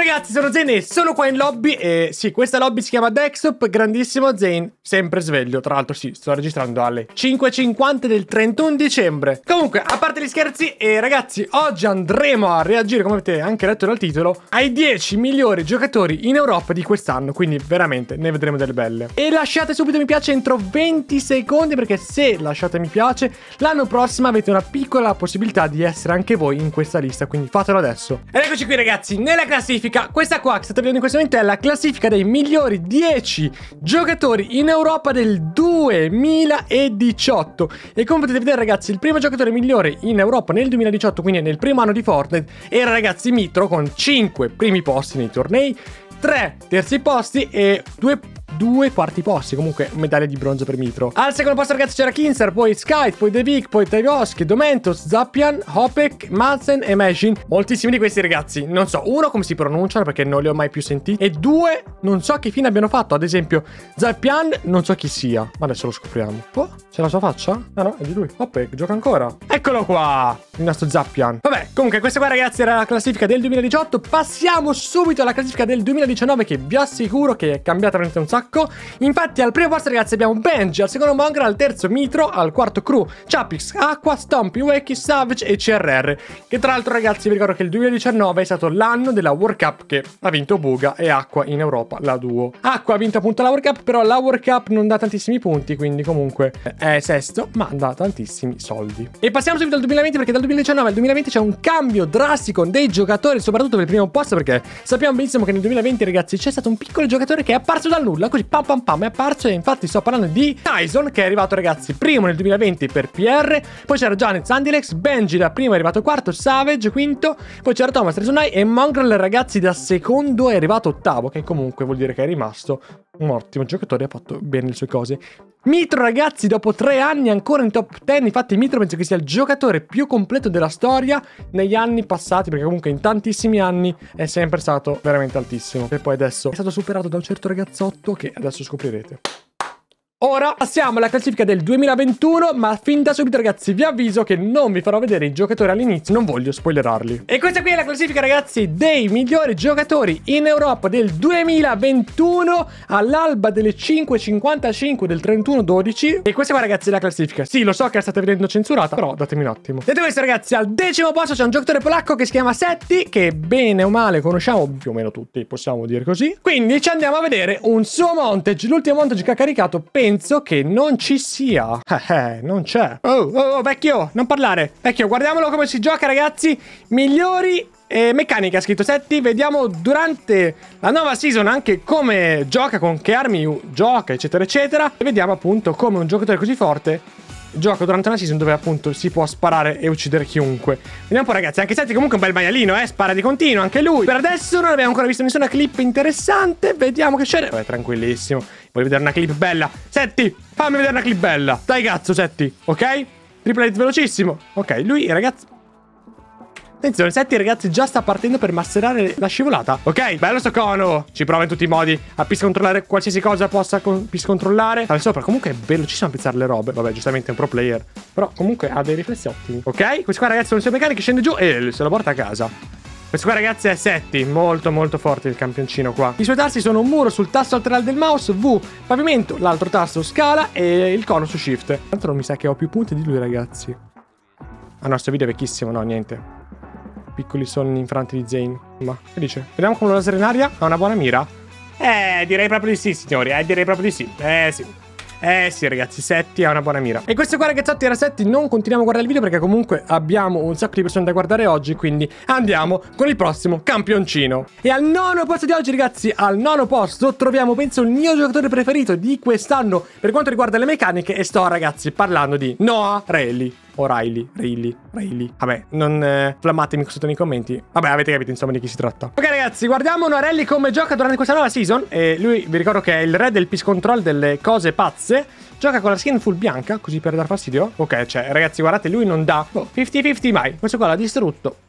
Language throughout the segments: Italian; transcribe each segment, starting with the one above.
Ragazzi, sono Zane e sono qua in lobby e sì, questa lobby si chiama Dexup, grandissimo Zane, sempre sveglio. Tra l'altro sì, sto registrando alle 5:50 del 31 dicembre. Comunque, a parte gli scherzi, ragazzi, oggi andremo a reagire, come avete anche letto dal titolo, ai 10 migliori giocatori in Europa di quest'anno, quindi veramente ne vedremo delle belle. E lasciate subito mi piace entro 20 secondi, perché se lasciate mi piace, l'anno prossimo avete una piccola possibilità di essere anche voi in questa lista, quindi fatelo adesso. Ed eccoci qui ragazzi, nella classifica, questa qua che state vedendo in questo momento è la classifica dei migliori 10 giocatori in Europa del 2018. E come potete vedere ragazzi, il primo giocatore migliore in Europa nel 2018, quindi nel primo anno di Fortnite, era ragazzi Mitro, con 5 primi posti nei tornei, 3 terzi posti e 2 quarti posti, comunque medaglia di bronzo per Mitro. Al secondo posto ragazzi c'era Kinser, poi Skype, poi Devik, poi Taivoski, Domentos, Zappian, Hopek, Madsen e Majin. Moltissimi di questi ragazzi, non so, uno come si pronunciano perché non li ho mai più sentiti, e due non so che fine abbiano fatto. Ad esempio Zappian non so chi sia, ma adesso lo scopriamo. Oh, c'è la sua faccia? Ah no, è di lui. Hopek gioca ancora. Eccolo qua, il nostro Zappian. Vabbè, comunque questa qua ragazzi era la classifica del 2018. Passiamo subito alla classifica del 2019, che vi assicuro che è cambiata veramente un sacco. Infatti al primo posto ragazzi abbiamo Benji, al secondo Mongra, al terzo Mitro, al quarto Crew, Chapix, Aqua, Stompy, Weki, Savage e CRR. Che tra l'altro ragazzi vi ricordo che il 2019 è stato l'anno della World Cup, che ha vinto Buga e Aqua in Europa, la duo. Aqua ha vinto appunto la World Cup, però la World Cup non dà tantissimi punti, quindi comunque è sesto, ma dà tantissimi soldi. E passiamo subito al 2020, perché dal 2019 al 2020 c'è un cambio drastico dei giocatori, soprattutto per il primo posto, perché sappiamo benissimo che nel 2020 ragazzi c'è stato un piccolo giocatore che è apparso dal nulla, così pam pam pam è apparso, e infatti sto parlando di Tyson, che è arrivato ragazzi primo nel 2020 per PR, poi c'era Janet Sandilex, Benji da primo è arrivato quarto, Savage quinto, poi c'era Thomas Resonai e Mongrel ragazzi da secondo è arrivato ottavo, che comunque vuol dire che è rimasto un ottimo giocatore, ha fatto bene le sue cose. Mitro ragazzi dopo 3 anni ancora in top 10, infatti Mitro penso che sia il giocatore più completo della storia negli anni passati, perché comunque in tantissimi anni è sempre stato veramente altissimo, e poi adesso è stato superato da un certo ragazzotto che adesso scoprirete. Ora passiamo alla classifica del 2021, ma fin da subito ragazzi vi avviso che non vi farò vedere i giocatori all'inizio, non voglio spoilerarli. E questa qui è la classifica ragazzi dei migliori giocatori in Europa del 2021 all'alba delle 5:55 del 31/12. E questa qua ragazzi è la classifica. Sì, lo so che la state vedendo censurata, però datemi un attimo. Detto questo ragazzi, al decimo posto c'è un giocatore polacco che si chiama Setti, che bene o male conosciamo più o meno tutti, possiamo dire così. Quindi ci andiamo a vedere un suo montage, l'ultimo montage che ha caricato. Penso che non ci sia. Non c'è. Oh, vecchio, non parlare. Vecchio, guardiamolo come si gioca, ragazzi. Migliori meccaniche, ha scritto Setti. Vediamo durante la nuova season anche come gioca, con che armi gioca, eccetera, eccetera. E vediamo appunto come un giocatore così forte gioca durante una season dove appunto si può sparare e uccidere chiunque. Vediamo un po' ragazzi, anche Setti comunque un bel maialino, spara di continuo anche lui. Per adesso non abbiamo ancora visto nessuna clip interessante. Vediamo che c'è. Tranquillissimo. Voglio vedere una clip bella. Setti, fammi vedere una clip bella. Dai cazzo Setti, ok? Triple hit velocissimo. Ok, lui ragazzi, attenzione, Setti ragazzi già sta partendo per masterare la scivolata. Ok, bello sto cono. Ci prova in tutti i modi a piscontrollare qualsiasi cosa possa piscontrollare. Al sopra comunque è velocissimo a pizzare le robe. Vabbè, giustamente è un pro player, però comunque ha dei riflessi ottimi. Ok, questo qua ragazzi sono le sue meccaniche, scende giù e se lo porta a casa. Questo qua ragazzi è Setti, molto molto forte il campioncino qua. I suoi tasti sono un muro sul tasto laterale del mouse, V, pavimento, l'altro tasto scala e il cono su shift. Tra l'altro non mi sa che ho più punti di lui ragazzi. Ah no, sto video è vecchissimo, no niente. Piccoli sonni infranti di Zane. Ma che dice? Vediamo come lo laser in aria. Ha una buona mira? Direi proprio di sì, signori. Direi proprio di sì. Sì. Sì ragazzi, Setti ha una buona mira. E questo qua ragazzotti era Setti. Non continuiamo a guardare il video perché comunque abbiamo un sacco di persone da guardare oggi, quindi andiamo con il prossimo campioncino. E al nono posto di oggi ragazzi, al nono posto troviamo penso il mio giocatore preferito di quest'anno per quanto riguarda le meccaniche. E sto ragazzi parlando di Noah Riley. O Riley. Vabbè, non flammatemi sotto nei commenti. Vabbè, avete capito insomma di chi si tratta. Ok ragazzi, guardiamo Noah come gioca durante questa nuova season. E lui, vi ricordo che è il re del peace control delle cose pazze. Gioca con la skin full bianca, così per dar fastidio. Ok, cioè ragazzi guardate, lui non dà 50-50 mai. Questo qua l'ha distrutto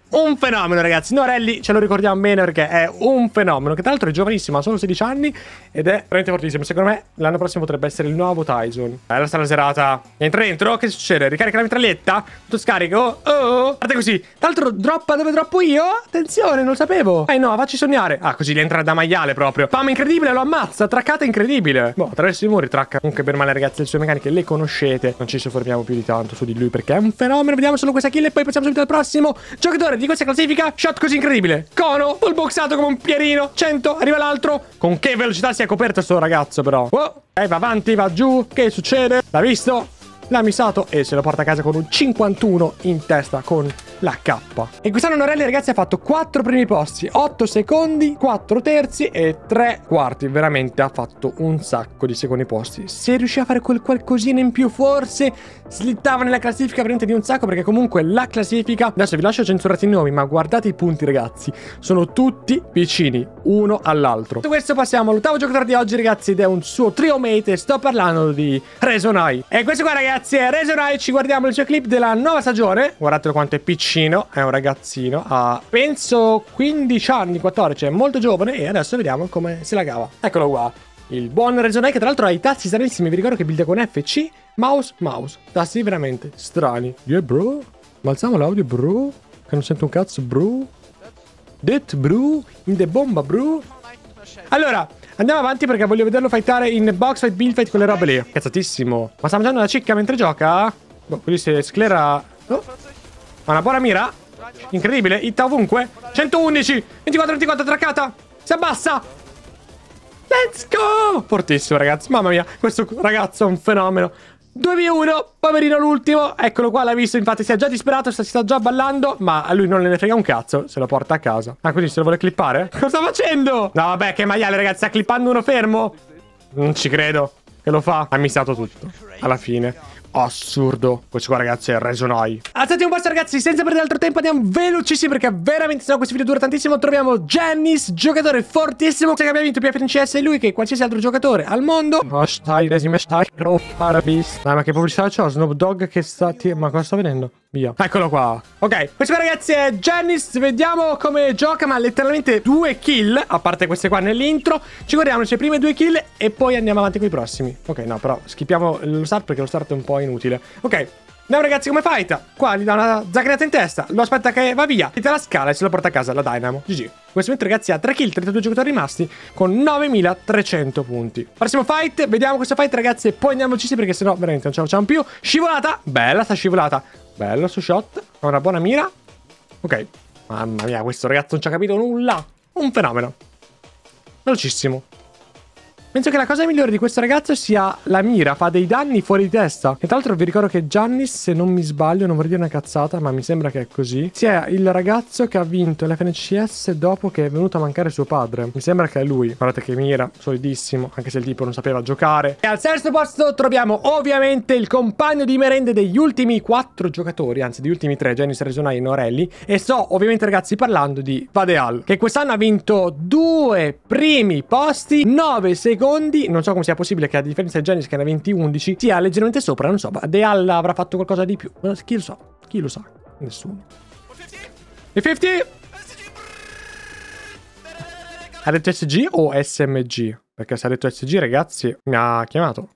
un fenomeno, ragazzi. Norelli ce lo ricordiamo bene perché è un fenomeno, che tra l'altro è giovanissimo, ha solo 16 anni ed è veramente fortissimo. Secondo me l'anno prossimo potrebbe essere il nuovo Tyson. Bella sta la serata. Entra dentro, che succede? Ricarica la mitraglietta, tutto scarico. Oh, parte così. Tra l'altro droppa dove droppo io. Attenzione, non lo sapevo. No, facci sognare. Ah, così gli entra da maiale proprio. Fama incredibile, lo ammazza. Traccata incredibile. Boh, attraverso i muri tracca. Comunque per male, ragazzi, le sue meccaniche le conoscete. Non ci soffermiamo più di tanto su di lui perché è un fenomeno. Vediamo solo questa kill e poi passiamo subito al prossimo giocatore di questa classifica. Shot così incredibile. Cono, full boxato come un pierino. 100, arriva l'altro. Con che velocità si è coperto sto ragazzo però. Oh, va avanti, va giù. Che succede? L'ha visto? L'ha missato e se lo porta a casa con un 51 in testa con la K. E quest'anno Norelli, ragazzi, ha fatto 4 primi posti, 8 secondi, 4 terzi e 3 quarti. Veramente ha fatto un sacco di secondi posti. Se riusciva a fare quel qualcosina in più, forse slittava nella classifica veramente di un sacco, perché comunque la classifica, adesso vi lascio censurati i nomi, ma guardate i punti, ragazzi, sono tutti vicini uno all'altro. Detto questo, passiamo all'ottavo giocatore di oggi, ragazzi, ed è un suo trio mate e sto parlando di Resonai. E questo qua, ragazzi, è Resonai. Ci guardiamo il suo clip della nuova stagione. Guardate quanto è piccino, è un ragazzino, ha penso 15 anni, 14, è molto giovane e adesso vediamo come se la cava. Eccolo qua, il buon Resonai, che tra l'altro ha i tasti stranissimi. Vi ricordo che builda con FC, mouse, tasti veramente strani. Yeah bro, ma alziamo l'audio bro, che non sento un cazzo bro. Det bro, in the bomba bro. Allora, andiamo avanti perché voglio vederlo fightare in box fight, build fight, quelle robe lì. Cazzatissimo. Ma sta mangiando una cicca mentre gioca? Boh, così si sclera. Oh. Ha una buona mira. Incredibile, hit ovunque. 111, 24-24, traccata. Si abbassa. Let's go. Fortissimo, ragazzi. Mamma mia, questo ragazzo è un fenomeno. 2v1, poverino l'ultimo. Eccolo qua, l'ha visto, infatti si è già disperato, si sta già ballando, ma a lui non ne frega un cazzo, se lo porta a casa. Ah, così se lo vuole clippare? Cosa sta facendo? No, vabbè, che maiale, ragazzi, sta clippando uno fermo? Non ci credo che lo fa. Ha missato tutto, alla fine. Assurdo. Questo qua, ragazzi, è Resonai. Alzati un passo, ragazzi, senza perdere altro tempo andiamo velocissimi perché veramente se no questo video dura tantissimo. Troviamo Jannis, giocatore fortissimo, che abbia vinto più FNCS è lui che qualsiasi altro giocatore al mondo. Dai, ma che pubblicità c'ho? Snoop Dogg che sta... Ma cosa sto vedendo? Via. Eccolo qua. Ok, questo qua, ragazzi, è Jannis. Vediamo come gioca, ma letteralmente 2 kill, a parte queste qua nell'intro. Ci guardiamo le sue prime 2 kill e poi andiamo avanti con i prossimi. Ok, no, però skippiamo lo start perché lo start è un po' inutile. Ok, andiamo, ragazzi, come fight. Qua gli dà una zacchinata in testa, lo aspetta che va via, tira la scala e se lo porta a casa la Dynamo. GG. In questo momento, ragazzi, ha 3 kill, 32 giocatori rimasti con 9300 punti. Prossimo fight, vediamo questo fight, ragazzi, e poi andiamoci perché sennò veramente non ce la facciamo più. Scivolata, bella sta scivolata. Bello su shot, ha una buona mira. Ok, mamma mia, questo ragazzo non ci ha capito nulla. Un fenomeno. Velocissimo. Penso che la cosa migliore di questo ragazzo sia la mira, fa dei danni fuori di testa. E tra l'altro vi ricordo che Jannis, se non mi sbaglio, non vorrei dire una cazzata, ma mi sembra che è così, sia il ragazzo che ha vinto l'FNCS dopo che è venuto a mancare suo padre. Mi sembra che è lui. Guardate che mira, solidissimo, anche se il tipo non sapeva giocare. E al sesto posto troviamo ovviamente il compagno di merende degli ultimi 4 giocatori, anzi degli ultimi 3, Jannis, Resonai e Norelli. E sto ovviamente, ragazzi, parlando di Vadeal, che quest'anno ha vinto 2 primi posti, 9 secondi. Non so come sia possibile che a differenza di Jannis, che ne ha 20-11, sia leggermente sopra. Non so, Vadeal avrà fatto qualcosa di più. Chi lo sa? Chi lo sa? Nessuno. E 50? Ha detto SG o SMG? Perché se ha detto SG, ragazzi, mi ha chiamato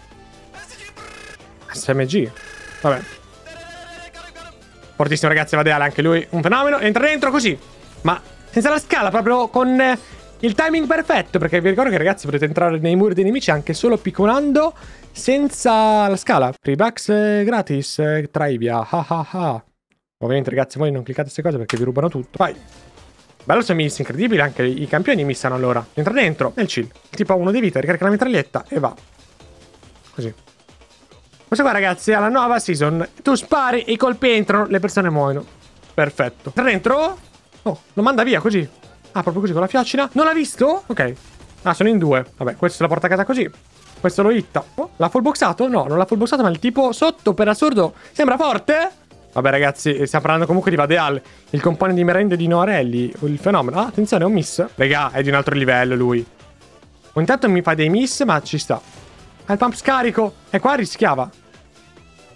SMG. Vabbè. Fortissimo, ragazzi, Vadeal, anche lui un fenomeno. Entra dentro così, ma senza la scala, proprio con il timing perfetto, perché vi ricordo che, ragazzi, potete entrare nei muri dei nemici anche solo piccolando senza la scala. Freebucks gratis, Trivia, Ovviamente, ragazzi, voi non cliccate queste cose perché vi rubano tutto. Vai. Bello se miss, incredibile, anche i campioni missano allora. Entra dentro, nel chill. Il tipo ha 1 di vita, ricarica la mitraglietta e va. Così. Questo qua, ragazzi, è la nuova season. Tu spari, i colpi entrano, le persone muoiono. Perfetto. Entra dentro. Oh, lo manda via così. Ah, proprio così, con la fiaccina. Non l'ha visto? Ok. Ah, sono in 2. Vabbè, questo se la porta a casa così. Questo lo hitta. Oh, l'ha full boxato? No, non l'ha full boxato, ma il tipo sotto, per assurdo, sembra forte. Vabbè, ragazzi, stiamo parlando comunque di Vadeal, il compagno di merende di Norelli, il fenomeno. Ah, attenzione, è un miss. Raga, è di un altro livello lui. Intanto mi fa dei miss, ma ci sta. Ha il pump scarico. E qua rischiava.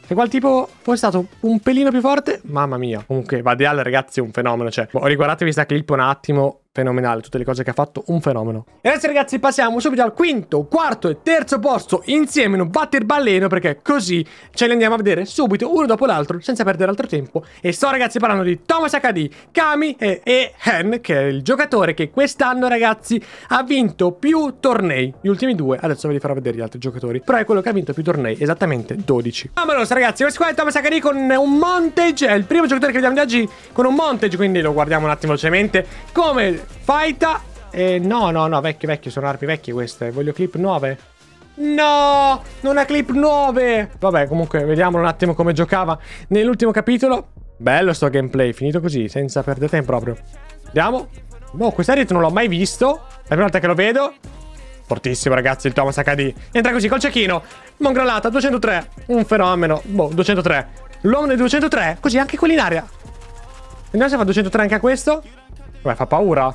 Se qual tipo fosse stato un pelino più forte, mamma mia. Comunque, Vadial, ragazzi, è un fenomeno. Cioè, riguardatevi sta clip un attimo. Fenomenale, tutte le cose che ha fatto, un fenomeno. E adesso, ragazzi, passiamo subito al quinto, quarto e terzo posto insieme in un batterballeno, perché così ce li andiamo a vedere subito, uno dopo l'altro, senza perdere altro tempo. E sto, ragazzi, parlando di Thomas HD, Kami e Hen, che è il giocatore che quest'anno, ragazzi, ha vinto più tornei. Gli ultimi due, adesso ve li farò vedere gli altri giocatori, però è quello che ha vinto più tornei, esattamente 12. Vamonos, ragazzi, questo qua è Thomas HD con un montage, è il primo giocatore che vediamo di oggi con un montage, quindi lo guardiamo un attimo velocemente, come Faita. No, vecchio, sono armi vecchie queste. Voglio clip nuove. No, non ha clip nuove. Vabbè, comunque, vediamo un attimo come giocava nell'ultimo capitolo. Bello sto gameplay, finito così, senza perdere tempo proprio. Vediamo. Boh, questa edit non l'ho mai visto. È la prima volta che lo vedo. Fortissimo, ragazzi, il Thomas HD. Entra così, col cecchino. Mongrolata, 203. Un fenomeno. Boh, 203. L'uomo del 203. Così, anche quelli in aria. Vediamo se fa 203 anche a questo. Vabbè, fa paura.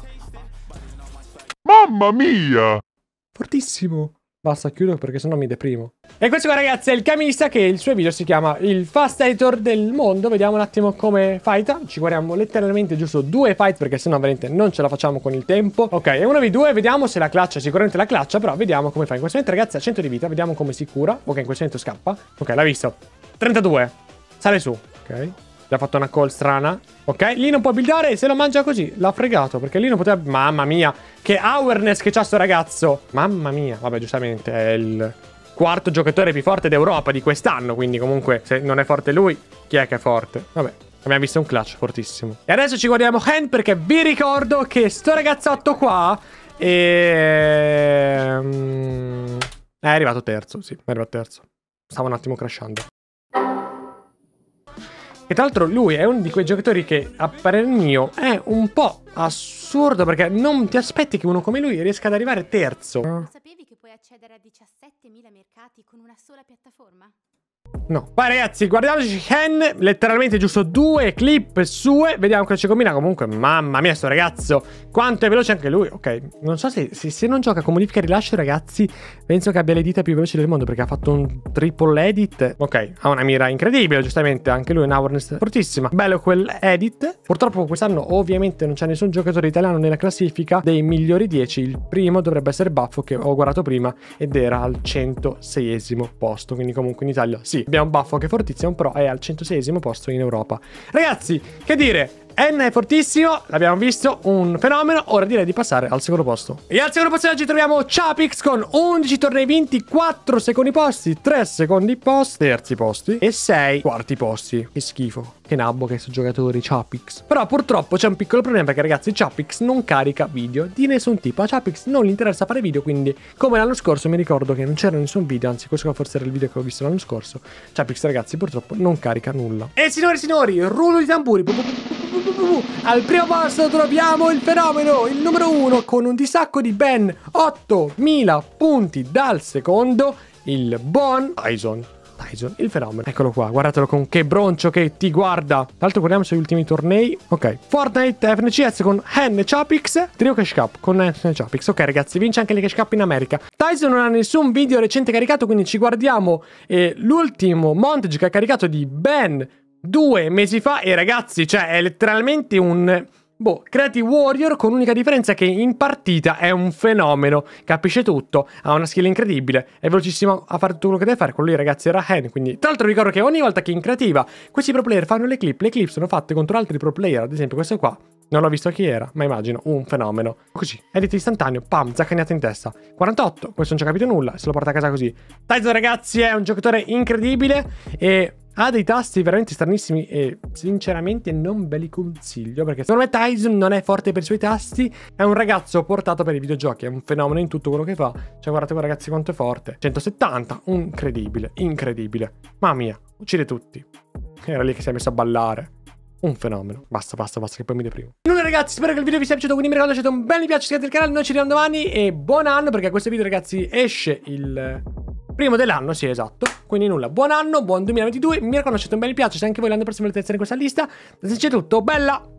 Mamma mia! Fortissimo. Basta, chiudo perché sennò mi deprimo. E questo qua, ragazzi, è il camista che il suo video si chiama il fast editor del mondo. Vediamo un attimo come fighta. Ci guardiamo letteralmente giusto 2 fight perché sennò veramente non ce la facciamo con il tempo. Ok, è 1v2, vediamo se la clutcha, sicuramente la clutcha, però vediamo come fa. In questo momento, ragazzi, ha 100 di vita, vediamo come si cura. Ok, in questo momento scappa. Ok, l'ha visto. 32. Sale su. Ok. Gli ha fatto una call strana. Ok, lì non può buildare e se lo mangia così. L'ha fregato perché lì non poteva... Mamma mia, che awareness che c'ha sto ragazzo. Mamma mia. Vabbè, giustamente è il quarto giocatore più forte d'Europa di quest'anno. Quindi comunque se non è forte lui, chi è che è forte? Vabbè, abbiamo visto un clutch fortissimo. E adesso ci guardiamo Hen perché vi ricordo che sto ragazzotto qua è arrivato terzo. Sì, è arrivato terzo. Stava un attimo crashando. E tra l'altro lui è uno di quei giocatori che, a parer mio, è un po' assurdo perché non ti aspetti che uno come lui riesca ad arrivare terzo. Sapevi che puoi accedere a 17.000 mercati con una sola piattaforma? No. Vai, ragazzi, guardiamoci Hen, letteralmente giusto 2 clip sue. Vediamo cosa ci combina. Comunque, mamma mia, sto ragazzo, quanto è veloce anche lui. Ok, non so se non gioca con modifica e rilascio, ragazzi, penso che abbia le dita più veloci del mondo perché ha fatto un triple edit. Ok, ha una mira incredibile, giustamente. Anche lui è una awareness fortissima. Bello quel edit. Purtroppo quest'anno ovviamente non c'è nessun giocatore italiano nella classifica dei migliori 10. Il primo dovrebbe essere Baffo, che ho guardato prima ed era al 106esimo posto. Quindi comunque in Italia sì, abbiamo Baffo che è fortissimo, però è al 106esimo posto in Europa. Ragazzi, che dire, N è fortissimo, l'abbiamo visto, un fenomeno. Ora direi di passare al secondo posto. E al secondo posto oggi troviamo Chapix con 11 tornei vinti, 4 secondi posti, 3 secondi posti, terzi posti e 6 quarti posti. Che schifo, che nabbo che sono giocatori Chapix. Però purtroppo c'è un piccolo problema perché, ragazzi, Chapix non carica video di nessun tipo. A Chapix non gli interessa fare video, quindi come l'anno scorso mi ricordo che non c'era nessun video, anzi questo qua forse era il video che ho visto l'anno scorso. Chapix, ragazzi, purtroppo non carica nulla. E signori e signori, rullo di tamburi. Al primo posto troviamo il fenomeno, il numero 1, con un distacco di ben 8000 punti dal secondo, il buon Tyson, il fenomeno. Eccolo qua, guardatelo con che broncio che ti guarda. Tra l'altro guardiamo sui ultimi tornei. Ok, Fortnite FNCS con Hen e Chapix, Trio Cash Cup con Hen e Chapix. Ok, ragazzi, vince anche le Cash Cup in America. Tyson non ha nessun video recente caricato, quindi ci guardiamo l'ultimo montage che ha caricato di ben 2 mesi fa. E ragazzi, cioè è letteralmente un Creative Warrior, con l'unica differenza che in partita è un fenomeno, capisce tutto, ha una skill incredibile, è velocissimo a fare tutto quello che deve fare. Con lui, ragazzi, era Hen. Quindi tra l'altro ricordo che ogni volta che in creativa questi pro player fanno le clip sono fatte contro altri pro player. Ad esempio questo qua non l'ho visto chi era, ma immagino un fenomeno. Così, edit istantaneo, pam, zaccagnata in testa. 48, questo non ci ha capito nulla, se lo porta a casa così. Tyson, ragazzi, è un giocatore incredibile e ha dei tasti veramente stranissimi e sinceramente non ve li consiglio, perché secondo me Tyson non è forte per i suoi tasti, è un ragazzo portato per i videogiochi, è un fenomeno in tutto quello che fa. Cioè guardate qua, ragazzi, quanto è forte. 170, incredibile. Mamma mia, uccide tutti. Era lì che si è messo a ballare. Un fenomeno. Basta che poi mi deprimo. Nulla, ragazzi, spero che il video vi sia piaciuto, quindi mi raccomando, lasciate un bel mi piace, iscrivetevi al canale, noi ci vediamo domani e buon anno, perché questo video, ragazzi, esce il primo dell'anno, sì, esatto. Quindi nulla, buon anno, buon 2022, mi raccomando, lasciate un bel mi piace se anche voi l'anno prossimo volete essere in questa lista. Adesso c'è tutto, bella!